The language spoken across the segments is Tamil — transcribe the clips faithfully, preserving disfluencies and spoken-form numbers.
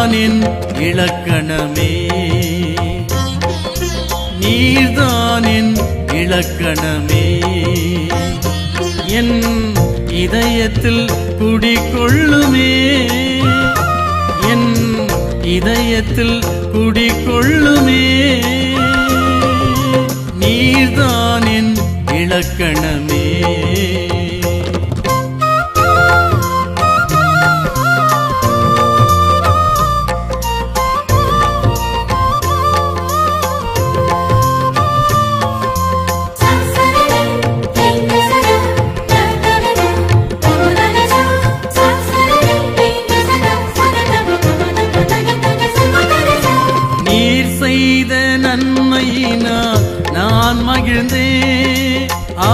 நீர்தானின் இலக்கணமே நீர்தானின் இலக்கணமே என் இதயத்தில் குடிகொள்ளுமே என் இதயத்தில் குடிகொள்ளுமே நீர்தானின் இலக்கணமே நான் மகிழ்ந்தே ஆ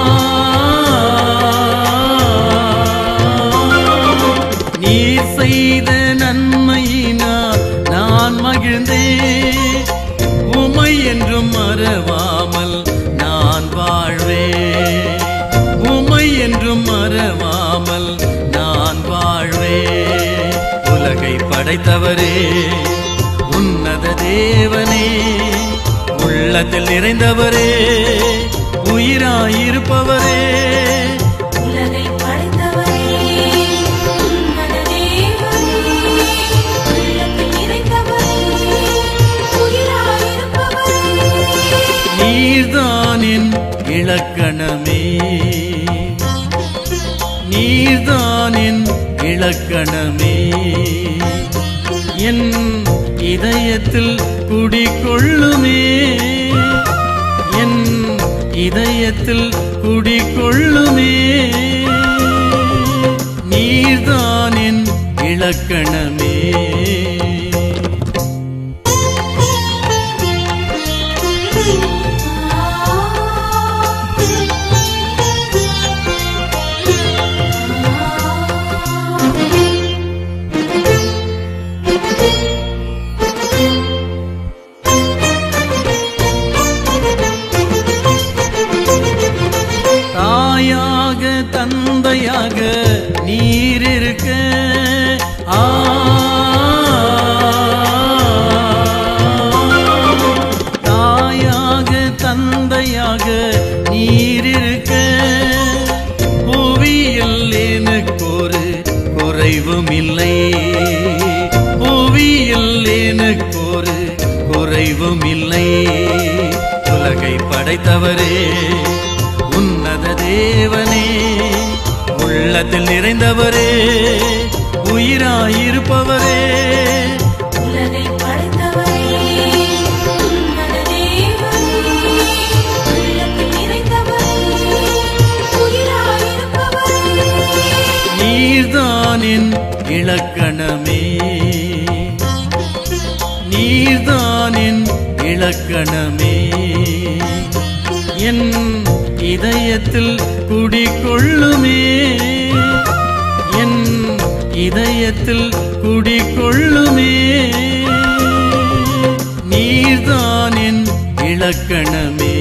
நீர் செய்த நன்மையினால் நான் மகிழ்ந்தே உமை என்றும் மறவாமல் நான் வாழ்வே உமை என்றும் மறவாமல் நான் வாழ்வே உலகை படைத்தவரே உன்னத தேவனே உள்ளத்தில் நிறைந்தவரே உயிராயிருப்பவரே உலகை படைத்தவரே உன்னத தேவனே உள்ளத்தில் நிறைந்தவரே உயிராயிருப்பவரே நீர்தானின் இலக்கணமே நீர்தானின் இலக்கணமே என் இதயத்தில் குடிகொள்ளுமே என் இதயத்தில் குடிகொள்ளுமே நீர்தானின் இலக்கணமே தந்தையாக நீர் இருக்க ஆ தாயாக தந்தையாக நீர் இருக்க புவியில் எனக்கு ஒரு குறைவும் இல்லை புவியில் எனக்கு ஒரு குறைவும் இல்லை உலகை படைத்தவரே உன்னத தேவனே உள்ளத்தில் நிறைந்தவரே உயிராயிருப்பவரே உலகை படைத்தவரே உன்னத தேவனே உள்ளத்தில் நிறைந்தவரே உயிராயிருப்பவரே நீர்தானின் இலக்கணமே நீர்தானின் இலக்கணமே என் இதயத்தில் குடிகொள்ளுமே என் இதயத்தில் குடிகொள்ளுமே நீர்தானின் இலக்கணமே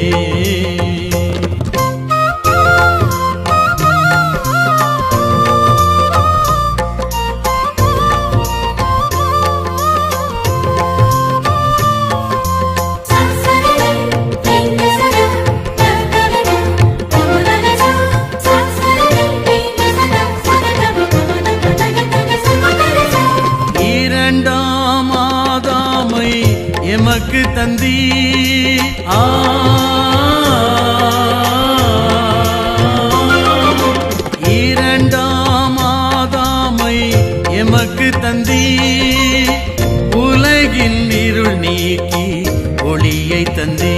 எமக்கு தந்தி ஆ இரண்டாம் ஆதாமை எமக்கு தந்தி உலகின் இருள் நீக்கி ஒளியை தந்தி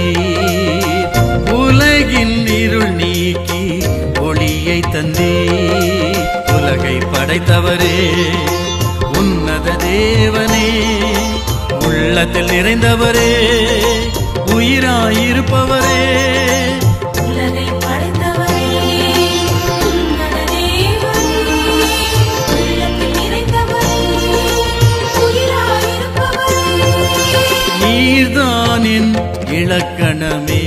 உலகின் இருள் நீக்கி ஒளியை தந்தி உலகை படைத்தவரே உன்னத தேவனே உள்ளத்தில் நிறைந்தவரே உயிராயிருப்பவரே உலகை படைத்தவரே உன்னத தேவனே உள்ளத்தில் நிறைந்தவரே உயிராயிருப்பவரே நீர்தானின் இலக்கணமே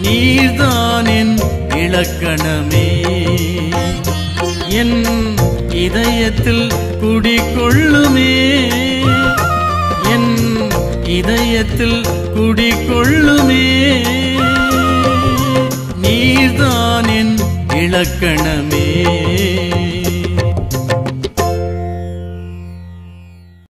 நீர்தானின் இலக்கணமே என் இதயத்தில் குடிகொள்ளுமே என் இதயத்தில் குடிகொள்ளுமே நீர்தான் என் இலக்கணமே